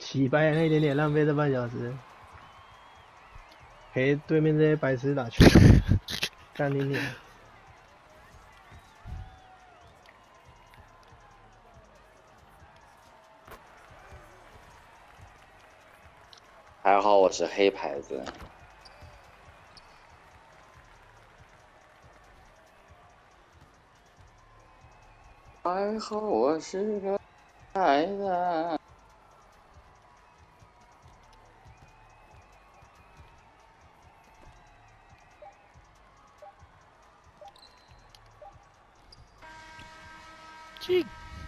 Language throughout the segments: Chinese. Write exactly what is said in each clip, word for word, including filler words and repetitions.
洗白那一点点浪费这半小时，陪对面这些白痴打球，干你娘！ 还好我是黑牌子。还好我是个孩子。 进。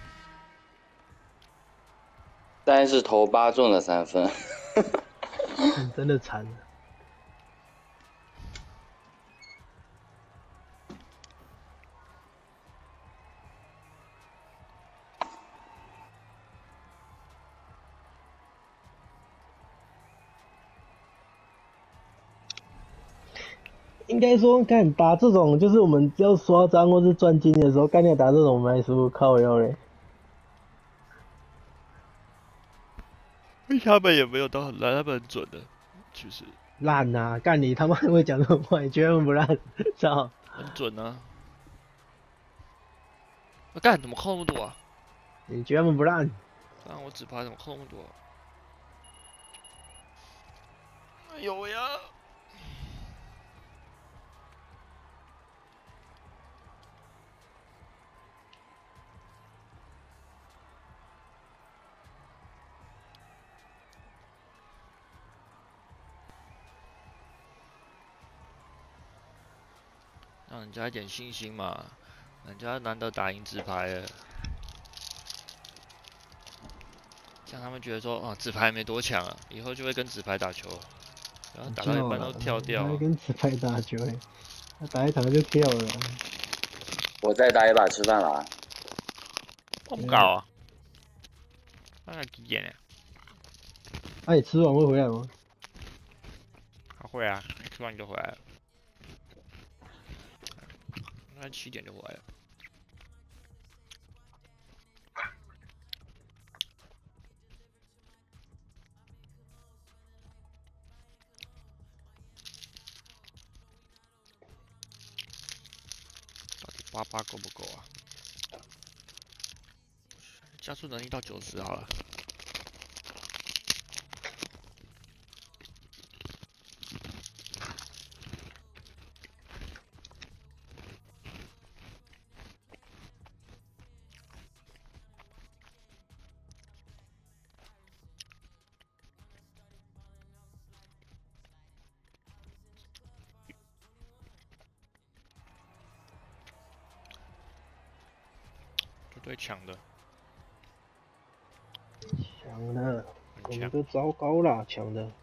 但是投八中的三分。 真的惨了。应该说，干打这种就是我们要刷张或是赚金的时候，干要打这种我们还输靠腰嘞。 他们也没有到很烂，他们很准的，其实。 烂啊！干你他妈会讲这种话，你觉得他们不烂？操！ 很准啊！我、啊、干怎么扣那么多啊？ 你觉得他们不烂？ 干我只拍怎么扣那么多、啊？哎呦呀！让人家一点信心嘛，人家难得打赢纸牌了，这样他们觉得说啊，纸牌没多强啊，以后就会跟纸牌打球，然后打到一半都跳掉、 还跟纸牌打球哎，他打一场就跳了。 我再打一把吃饭了啊！ 我不搞啊，那个几点呢？ 那、啊、你吃完会回来吗？ 他会啊，吃完就回来了。那七点就回来了。到底八八够不够啊？加速能力到九十好了。对，抢的， 抢的，我们很强。 都糟糕啦，抢的。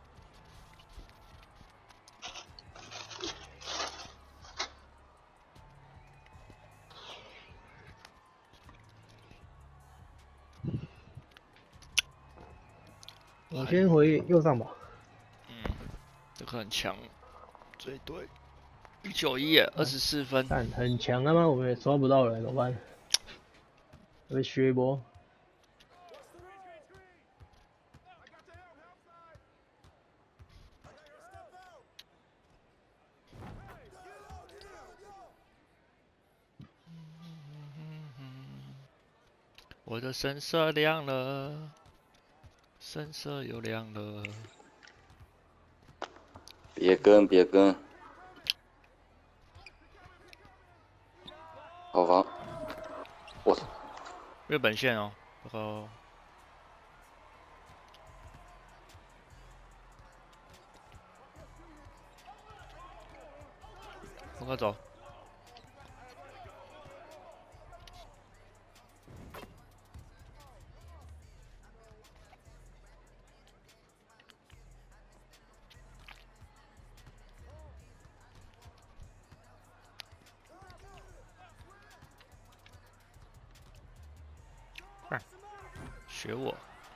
我先回右上吧。 嗯，这个很强，对对，一九一，二十四分。 但很强啊吗？我们也刷不到了，怎么办？被削一波。 我的神色亮了，神色又亮了。 别跟，别跟。好防！我操！ 日本线哦，然后风哥走。学我，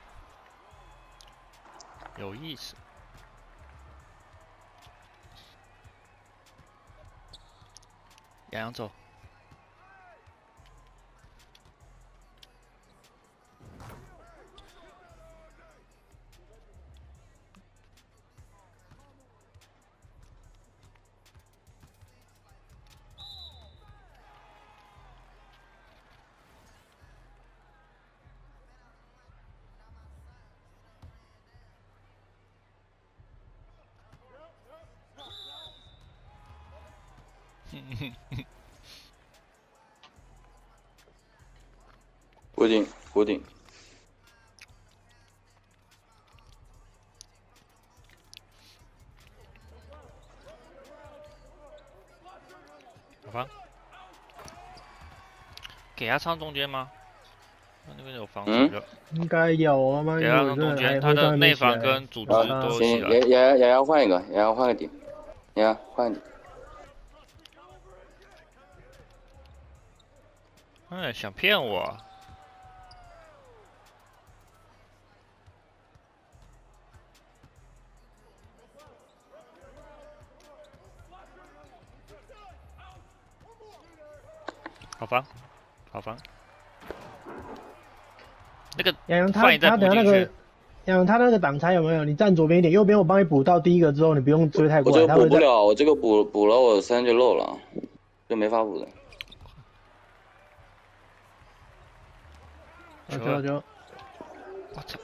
有意思。洋洋走。 固定固定。 好吧。给他唱中间吗？那那边有防守就。 应该有，我慢慢给他唱中间，他的内防跟组织都起来。 也也也也要换一个，也要换个点，也要换个点。 哎，想骗我？好防，好防。那个杨洋他他等下那个，杨洋他那个挡拆有没有？你站左边一点，右边我帮你补到第一个之后，你不用追太过来。 我这个补不了，我这个补补了，我三就漏了，就没法补的。 好球好球！ 我操！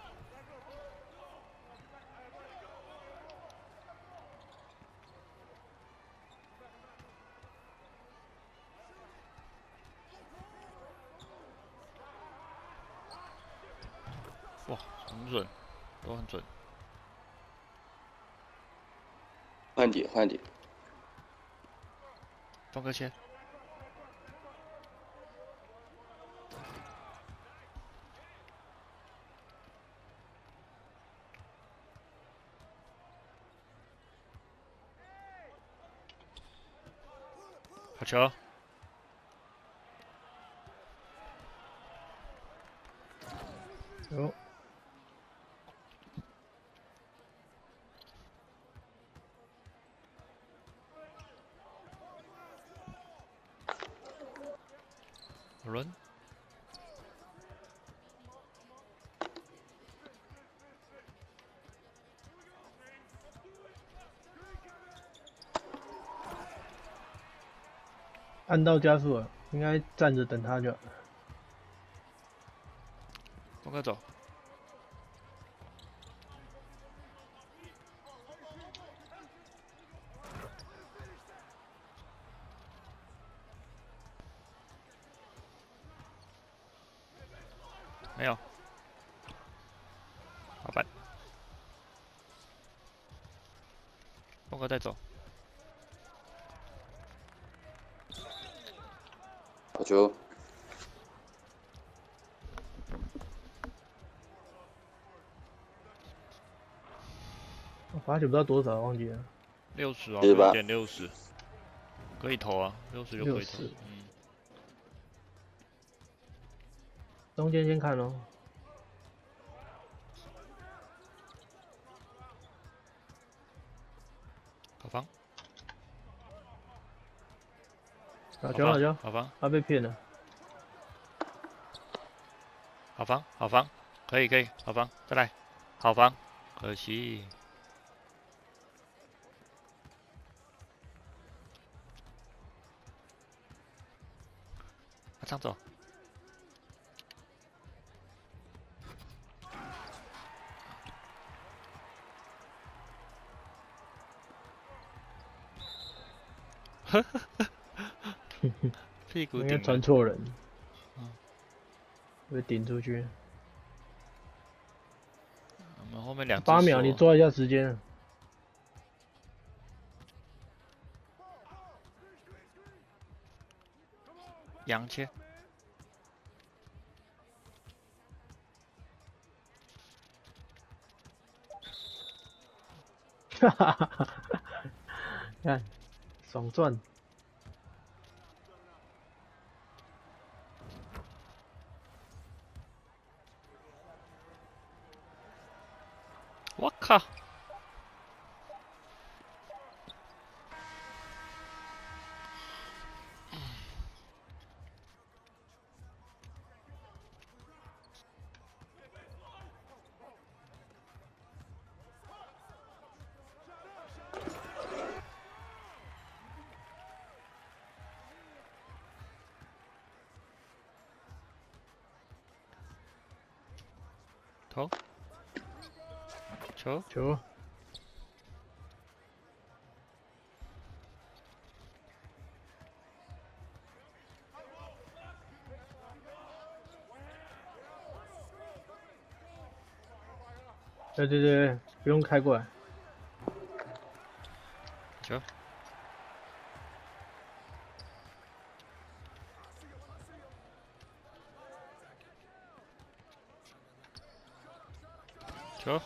哇，很准，都很准。 换底换底。 放个切。好球！ 有。 轮。 按到加速了，应该站着等他就好。 峰哥走。没有。好办。峰哥再走。 好球！ 我罚球不知道多少，忘记了。 六十啊，六点六十，可以投啊，六十就可以投。嗯。 中间先看咯。 好防。 好球好球！ 好防。 他被骗了。 好防好防，可以可以，好防，再来，好防，可惜。上走。呵呵呵，屁股顶。 应该传错人。嗯。被顶出去。 我们后面两。 八秒，你抓一下时间。 杨切。 哈哈哈哈！看，爽赚。 我靠！投。球球。 对对对对，不用开过来。 球。球。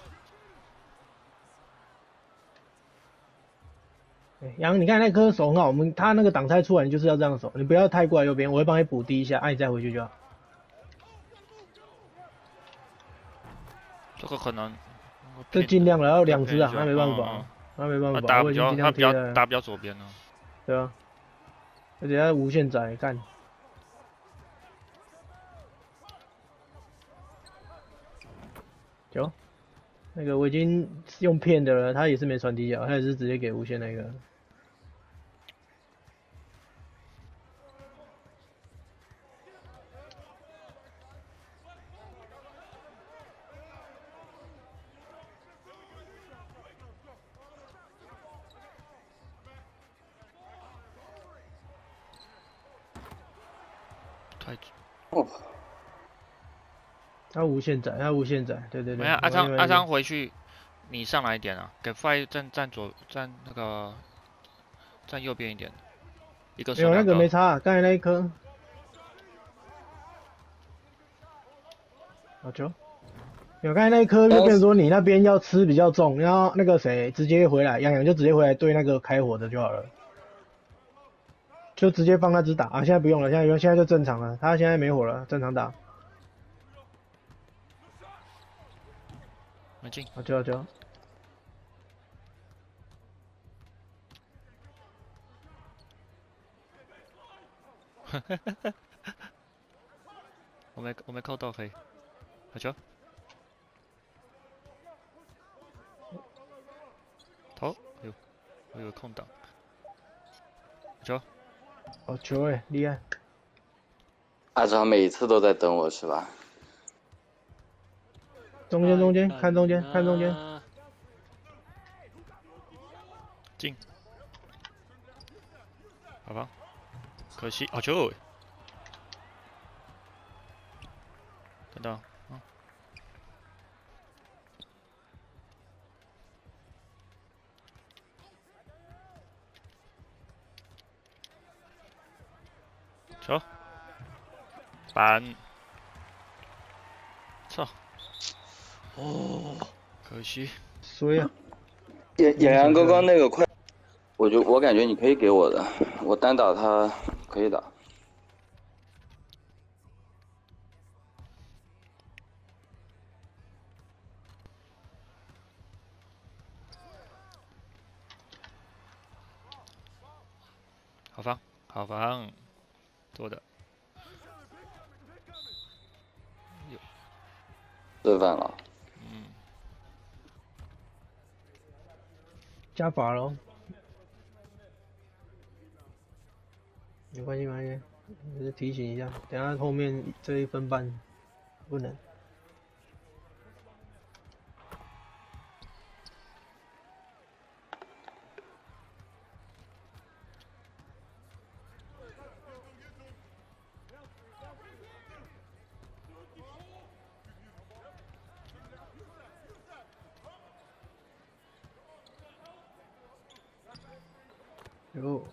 杨，你看那颗手很好，我们他那个挡拆出来，你就是要这样守，你不要太过来右边，我会帮你补低一下，啊，你再回去就好。 这个可能。 这尽量了，要两只啊，那没办法，那没办法， 打比较我已经尽量贴了。 打比较左边了。 对啊，而且他无限窄，干。有，那个我已经用骗的了，他也是没传递脚，他也是直接给无限那个。 太哦， 他无限窄，他无限窄，对对对。 没有，阿昌阿昌回去，你上来一点啊，给 Fly 站站左站那个站右边一点，一个手。 有那个没差，刚才那一颗。好球。有刚才那一颗就变成说你那边要吃比较重，然后那个谁直接回来，杨洋就直接回来对那个开火的就好了。就直接帮他只打啊！现在不用了，现在用现在就正常了。他现在没火了，正常打。 没进。 好球好球。 我没我没扣到黑。好球。投，哎呦，我有个空档。好球。 好球哎，厉害！ 阿昌每一次都在等我是吧？ 中间中间，看中间看中间。 进。好吧。可惜，好球！等到，嗯。球。板。操！哦，可惜。 衰啊！ 演演员刚刚那个快，我就我感觉你可以给我的，我单打他可以打。 好防，好防，做的。 吃饭了。 嗯。 加法喽。没关系没关系，只是提醒一下，等下后面这一分半不能。有。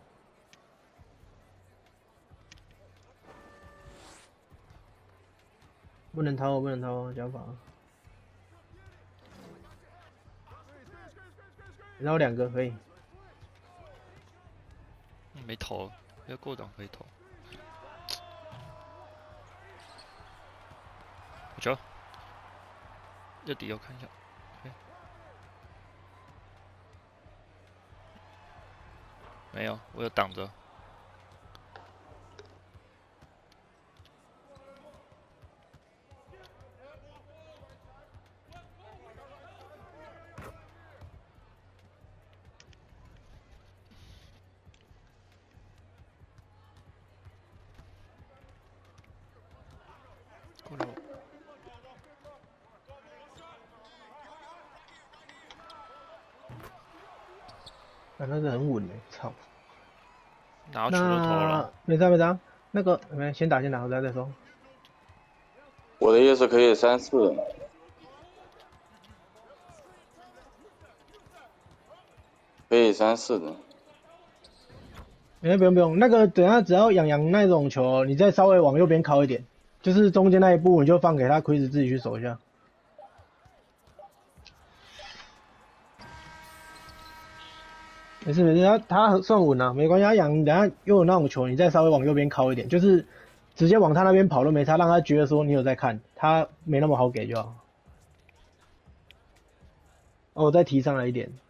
不能掏，不能掏，讲法。然后两个可以。 没投，要过档可以投。球。这底要看一下。Okay. 没有，我有挡着。过了。 啊，那个很稳诶，操！ 然后球都投了。 没事没事，那个没先打先打，我再再说。 我的意思可以三四。 可以三四的。 哎，不用不用，那个等下只要养羊那种球，你再稍微往右边靠一点，就是中间那一步你就放给他奎子自己去守一下。没事没事，他他算稳了，没关系。他养等下又有那种球，你再稍微往右边靠一点，就是直接往他那边跑都没差，让他觉得说你有在看，他没那么好给就好。哦，我再提上来一点。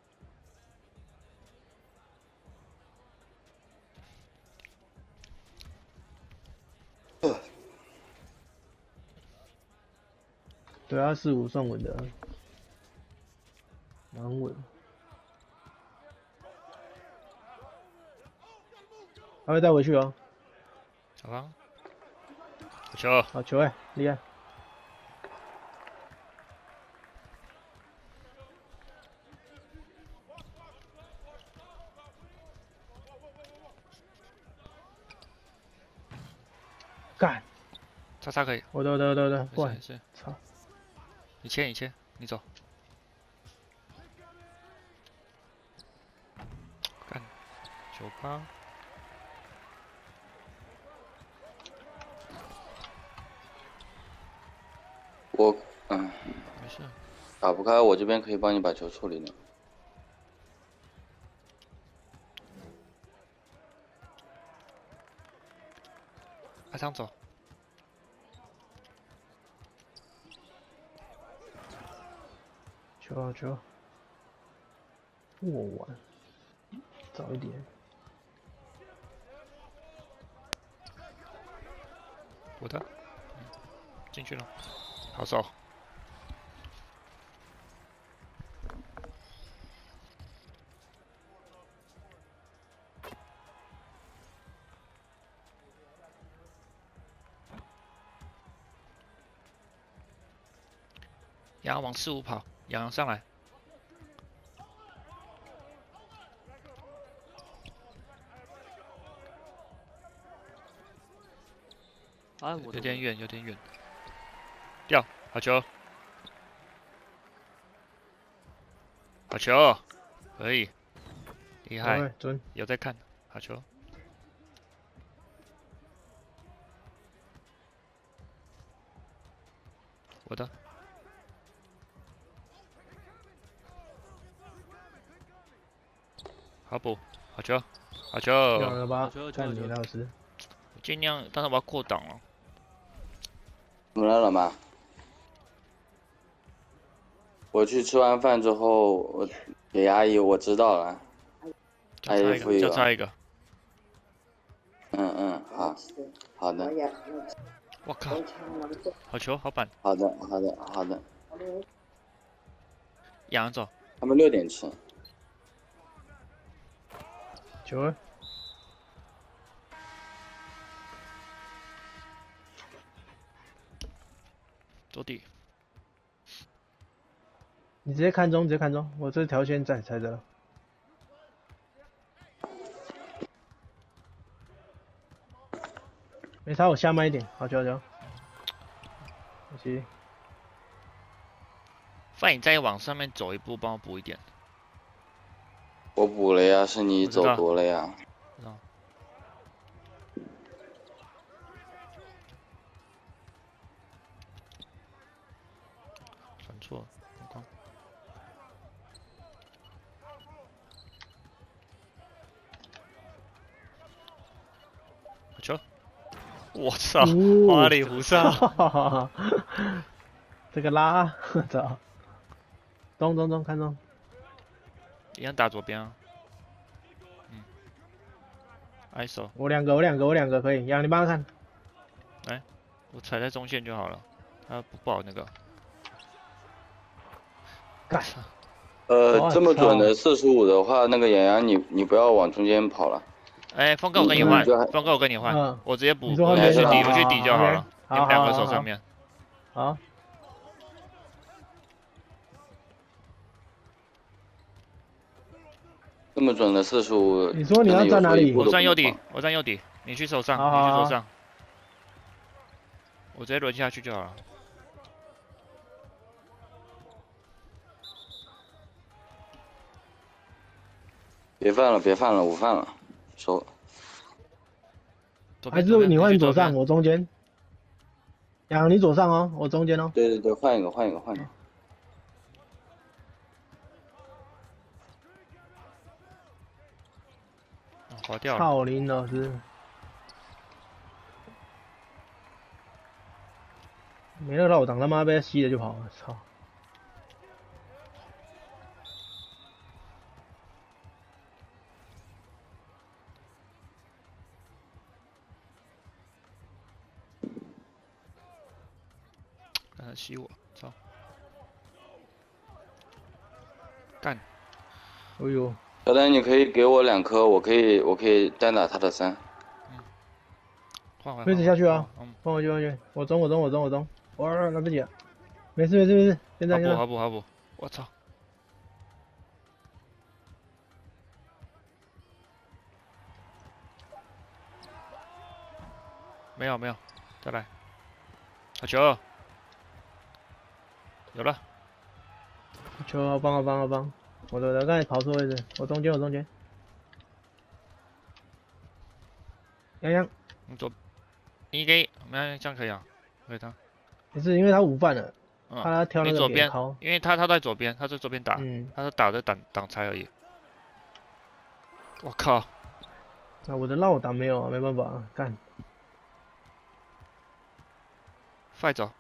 对啊，四五算稳的，蛮稳。他会带回去哦。 好啊，球， 好球哎，厉害！干！ 叉叉可以， 我的我的我的我的，过来！ 是是， 操！ 你切你切，你走。干，九八。 我嗯， 没事。 打不开，我这边可以帮你把球处理了。 阿昌走。 球啊球！我玩，早一点。 我的，进去了，好手。羊羊往四五跑，羊羊上来。 啊，我有点远，有点远。掉，好球，好球，可以，厉害， 准， 有在看，好球。我的。好补，好球，好球。 有了吧？ 球看你老师。 尽量，但是我要扩档了。 怎么了，老妈？我去吃完饭之后，我给阿姨我知道了。 再差一个，再差一个。 嗯嗯，好，好的。 我靠，好球，好板。 好的，好的，好的。 羊走。 他们六点吃。 球。 走底。 你直接看中，直接看中，我这条线在，猜着了。没差，我下慢一点，好球好球。可惜。 范，你再往上面走一步，帮我补一点。 我补了呀，是你走多了呀。 传错，光。好球！我操，花里胡哨。 这个拉，我操！中中中，看中。 一样打左边啊。嗯。I S O。 我两个，我两个，我两个可以，杨你帮他看。 来，我踩在中线就好了，他不不好那个。 干。 呃，这么准的四十五的话，那个洋洋你你不要往中间跑了。 哎，峰哥我跟你换，峰哥我跟你换，我直接补，我去底，我去底就好了。你们两个手上面。 好。 这么准的四十五， 你说你要站哪里？ 我站右底，我站右底，你去手上，你去手上。我直接轮下去就好了。 别犯了，别犯了，我犯了，收。 左还边左边是你换去左边左上，我中间。杨，你左上哦，我中间哦。 对对对，换一个，换一个，换一个。 啊滑掉了。 操林老师，没那个绕挡，他妈被他吸了就跑了，操！ 让他吸我，操！干！ 哎呦， 小丹，你可以给我两颗，我可以，我可以单打他的三。 换回。 推子下去啊！ 嗯。 放回去，放回去，我中，我中，我中，我中。哇，来不及了，没事没事没事，现在好补现在。 好补好补！我操！没有没有，再来。好球！有了。 球好帮好帮好帮，我的我刚才跑错位置，我中间我中间。洋洋， 你左，你给，没这样可以啊，可以他。 不是因为他午饭了， 嗯。 他挑那个你左边点靠， 因为他他在左边，他在左边打， 嗯， 他是打的挡挡拆而已。我靠！ 那我的绕挡没有啊，没办法啊，干。 快走！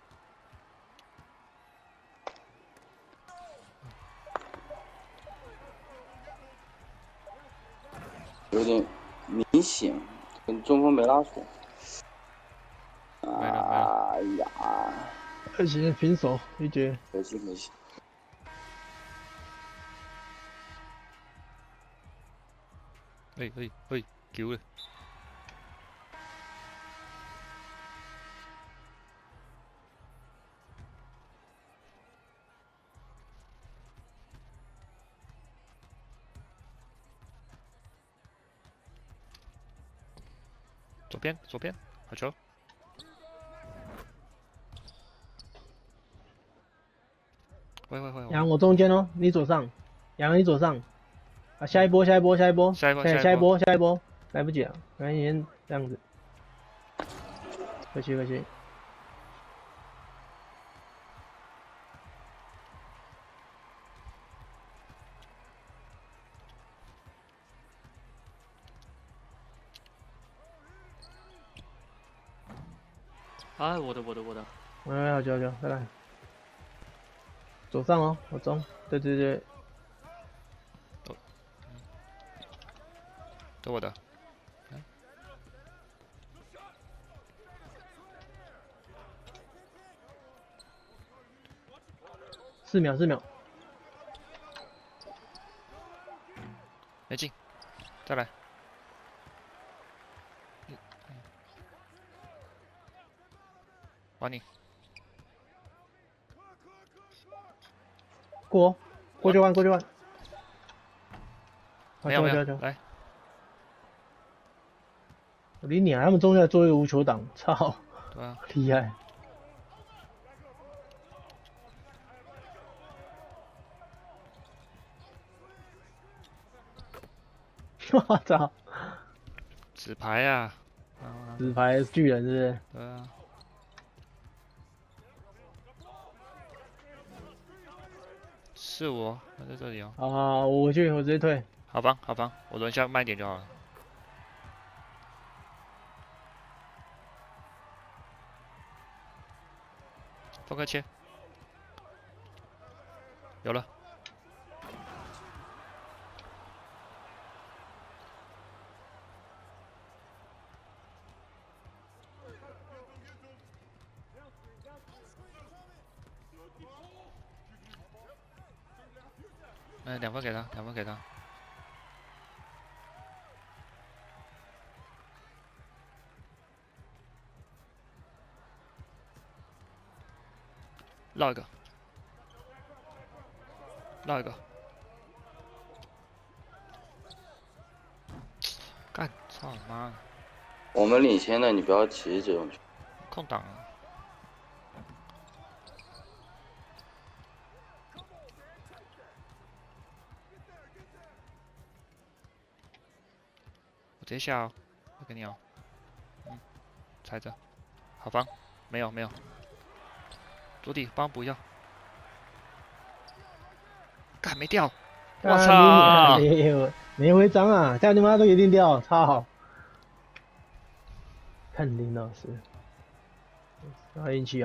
有点明显，跟中锋没拉出。 没了没了。 哎呀， 可惜平手一局。 可惜可惜。 哎哎哎，救了！左边左边，好球！喂喂喂！ 杨我中间哦，你左上，杨你左上。啊，下一波下一波下一波， 下一波下下一波一波下一波，来不及了，赶紧先这样子。可惜可惜。 哎，我的我的我的， 哎，好球好球，再来。左上哦，我中，对对对， 这我的。 四秒四秒， 没进，再来。还你。 过哦，过去换过去换。 没有没有， 好球好球， 来。 我离你啊，他们中间做一个无球挡，操， 对啊。 厉害。我操！ 纸牌啊！ 纸牌巨人是不是？ 对啊。是我，我在这里哦。 啊，我回去，我直接退。 好吧，好吧，我轮下慢一点就好了。风格切。有了。哎，两分给他，两分给他。绕一个，绕一个。干，操你妈！ 我们领先的，你不要提这种球。 空档啊。 接下哦，我给你哦。嗯，踩着，好防，没有没有。左底帮不要。干没掉，我啊操！ 你没有没回章啊，这样你妈都一定掉，操！看林老师，他运气好。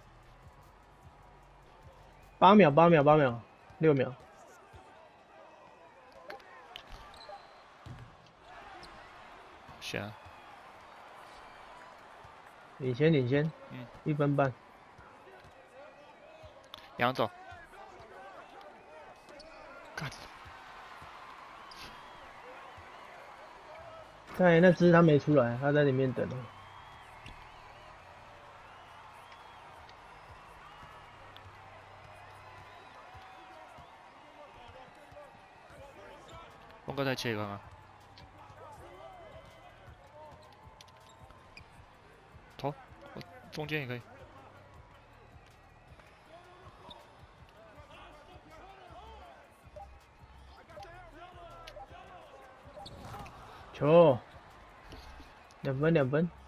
八秒，八秒，八秒，六秒。 选啊， 领先，领先， 嗯， 一分半。 杨总，干！ 刚才那只他没出来，他在里面等了。 峰哥再切一个吗？投，我中间也可以。 球，两分，两分。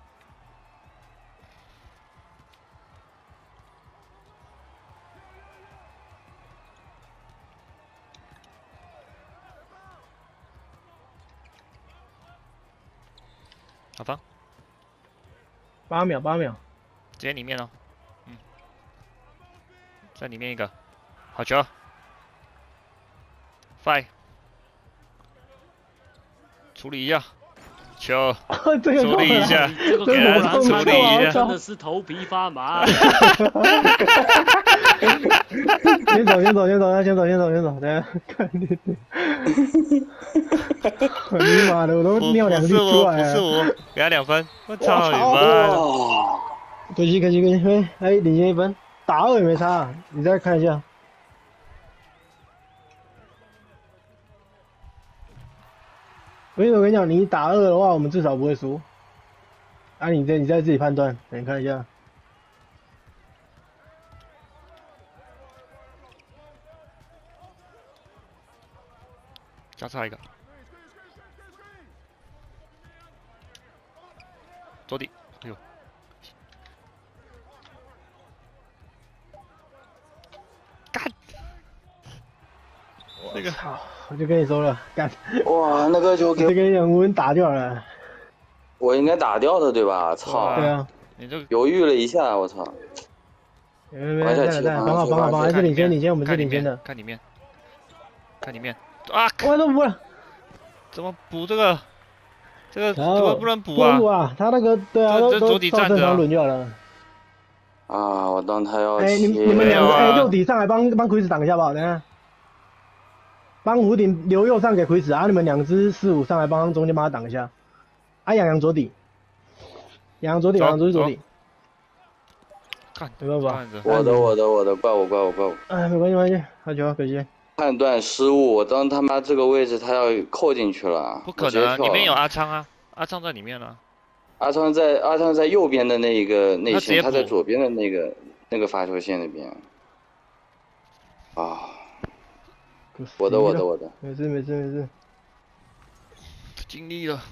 好防， 八秒，八秒。 直接里面哦，嗯，在里面一个，好球 ，five， 处理一下，球， 这个处理一下， 这个果这个然处理一下真的是头皮发麻。 先走，先走，先走，先走，先走，先走，等下看你。你妈的，我都不尿两不是我， 滴出来了。 不是我，给他两分，我操你操妈的！ 哇， 可惜，可惜，可惜，哎，哎，领先一分，打二也没差，你再看一下。所以我跟你讲，你打二的话，我们至少不会输。啊，你再你再自己判断，你看一下。 加差一个，左底，哎呦，干！那个操，我就跟你说了，干。 哇，那个球给我就跟你讲，我们打就好了。 我应该打掉的对吧？操， 对啊。 你这个犹豫了一下，我操。 没没没，再来再来，绑好绑好绑好，还是看里领先面领先，我们是看里面领先的。 看里面，看里面啊！ 我都补了。 怎么补这个？这个怎然后么不能补不能补啊？ 啊，他那个对啊， 这都都这左底照正站着啊常轮就好了。 啊，我当他要哎，你切你们两个没有啊哎，右底上来帮帮奎子挡一下吧，等下。帮弧顶留右上给奎子啊，你们两只四五上来帮中间帮他挡一下。啊，养羊左底，养羊左底， 走养羊左底左走底。 看， 没办法这样子我的我的我的，怪我怪我怪我。 哎，没关系没关系，好球，可惜。 判断失误，我当他妈这个位置他要扣进去了， 不可能啊， 我直接跳里面有了。 阿昌啊，阿昌在里面呢。 阿昌在阿昌在右边的那一个内线， 他直接他在补左边的那个那个罚球线那边。啊， 可惜我的我了的我的， 没事没事没事。 尽力了。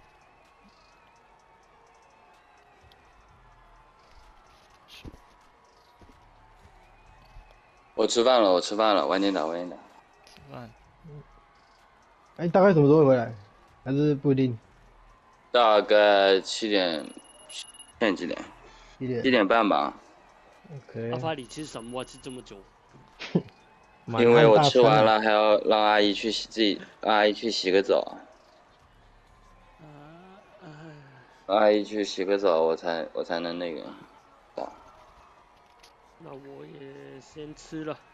我吃饭了，我吃饭了，晚点打晚点打。 饭哎，大概什么时候会回来？还是不一定？ 大概七点，现在几点？ 几点七点半吧。 ？OK。 阿发，你吃什么吃这么久？ 满因为我汉大餐啊。 吃完了，还要让阿姨去洗自己，让阿姨去洗个澡， 啊，哎， 让阿姨去洗个澡，我才我才能那个。 那我也先吃了。